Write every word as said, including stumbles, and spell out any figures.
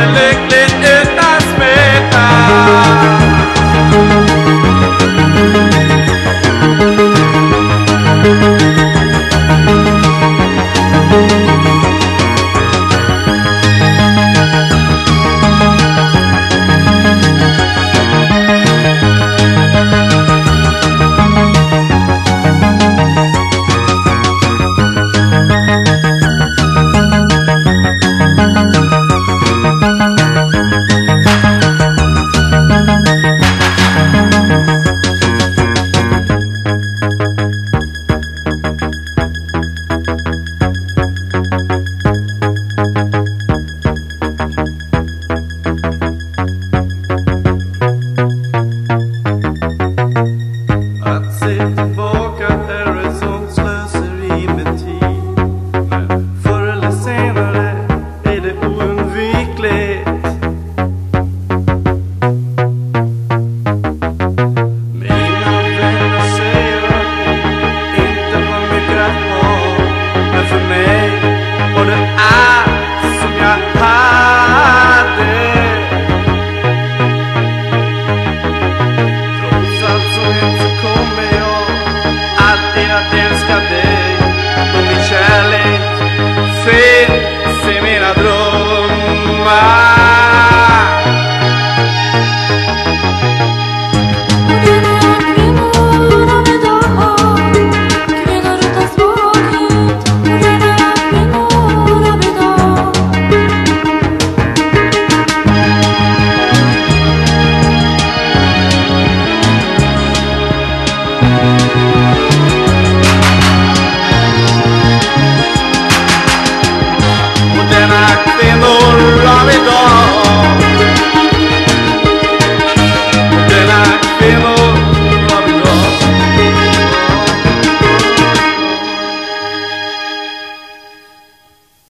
lever lyckligt utan smeta. Att se tillbaka är ett sånt slöseri med tid, men förr eller senare är det oundvikligt. Mina vänner säger att inte var mycket att ha, men för mig var det allt som jag hade. Trots allt så hemskt så kommer jag alltid att älska dig, och min kärlek finns i mina drömmar.